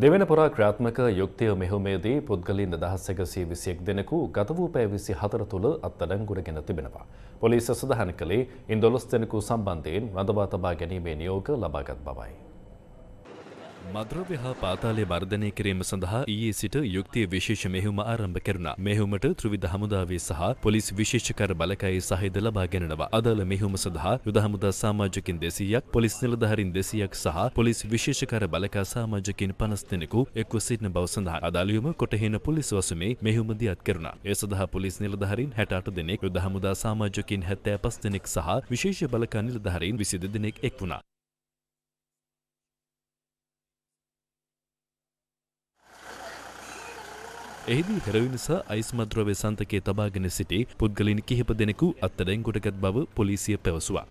දෙවන පුරා ක්‍රියාත්මක යුක්තිය මෙහෙයුමේදී පුද්ගලයන් 1121 දෙනෙකු ගත වූ පැය 24 තුළ අත්අඩංගුවටගෙන තිබෙනවා. පොලිසිය සඳහන් කළේ ඉන් 12 දෙනෙකු සම්බන්ධයෙන් රඳවා තබා ගැනීමේ නියෝග ලබාගත් බවයි. මද්‍රව්‍ය හා පාතාලය වර්ධනය කිරීම සඳහා ඊයේ සිට යුක්තිය විශේෂ මෙහෙයුම ආරම්භ කෙරුණා. මෙහෙයුමට ත්‍රිවිධ හමුදාවේ සහ පොලිස් විශේෂකර බලකයේ සහායද ලබා ගැනීමවා. අදාළ මෙහෙයුම සඳහා යුද හමුදා සමාජිකින් 200ක්, පොලිස් නිලධාරීන් 200ක් සහ පොලිස් විශේෂකර බලකා සමාජිකින් 50 දෙනෙකු එක්ව සිටින බව සඳහන්. අදාළයම කොටහෙන පොලිස් වසමේ මෙහෙයුම දියත් කෙරුණා. ඒ සඳහා පොලිස් නිලධාරීන් 68 දෙනෙක්, යුද හමුදා සමාජිකින් 75 දෙනෙක් සහ විශේෂ බලකා නිලධාරීන් 22 දෙනෙක් එක් වුණා. එහිදී හෙරොයින් සහ අයිස් මද්‍රව්‍ය සන්තකයේ තබාගෙන සිටි පුද්ගලයන් කිහිප දෙනෙකු අත්අඩංගුවටගත් බව පොලිසිය පැවසුවා.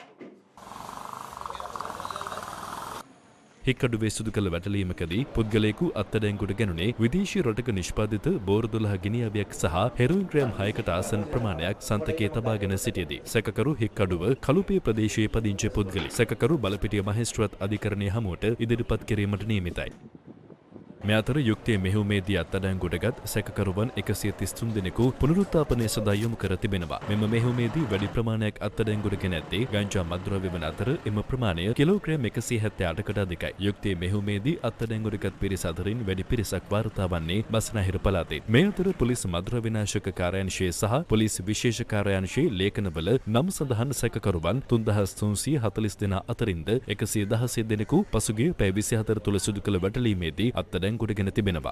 හික්කඩුවේ සිදු කළ වැටලීමකදී පුද්ගලයෙකු අත්අඩංගුවට ගැනුනේ විදේශී රටක නිෂ්පාදිත බෝරු 12 ගිනිඅවියක් සහ හෙරොයින් ග්‍රෑම් 6කට ආසන්න ප්‍රමාණයක් සන්තකයේ තබාගෙන සිටියදී සැකකරු හික්කඩුව කළුපේ ප්‍රදේශයේ පදිංචි පුද්ගලෙක් සැකකරු බලපිටිය මහේස්ත්‍රාත් අධිකරණය හමුවට ඉදිරිපත් කිරීමට නියමිතයි. මේ අතර යුක්තිය මෙහෙයුමේදී අත්අඩංගුවටගත් සැකකරුවන් 133 දෙනෙකු පුනරුත්ථාපනය සඳහා යොමු කර තිබෙනවා. මෙම මෙහෙයුමේදී වැඩි ප්‍රමාණයක් අත්අඩංගුවටගෙන ඇත්තේ ගංජා මද්‍රව්‍ය වන අතර එම ප්‍රමාණය කිලෝග්‍රෑම් 178කට අධිකයි. යුක්තිය මෙහෙයුමේදී අත්අඩංගුවටගත් පිරිස අතරින් වැඩි පිරිසක් වාර්තා වන්නේ බස්නාහිර පළාතේ. මේ අතර පොලිස් මද්‍රව්‍ය විනාශක කාර්යාංශය සහ පොලිස් විශේෂ කාර්යාංශයේ ලේඛනවල නම් සඳහන් සැකකරුවන් 3340 දෙනා අතරින්ද 116 දෙනෙකු පසුගිය පැය 24 තුළ සිදු කළ වැටලීමේදී අත්අඩංගුවටගෙන තිබෙනවා.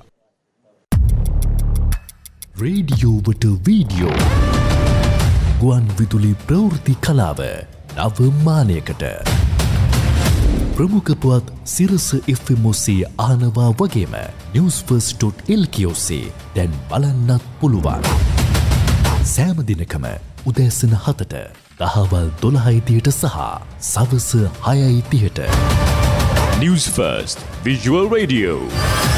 රේඩියෝවට වීඩියෝ ගුවන් විදුලි ප්‍රවෘත්ති කලාව නව මානයකට ප්‍රමුඛ පුවත් සිරස FM ඔස්සේ ආනවා වගේම newsfirst.lk ඔස්සේ දැන් බලන්නත් පුළුවන්. සෑම දිනකම උදෑසන 7ට, දහවල් 12:30ට සහ සවස 6:30ට. Newsfirst Visual Radio.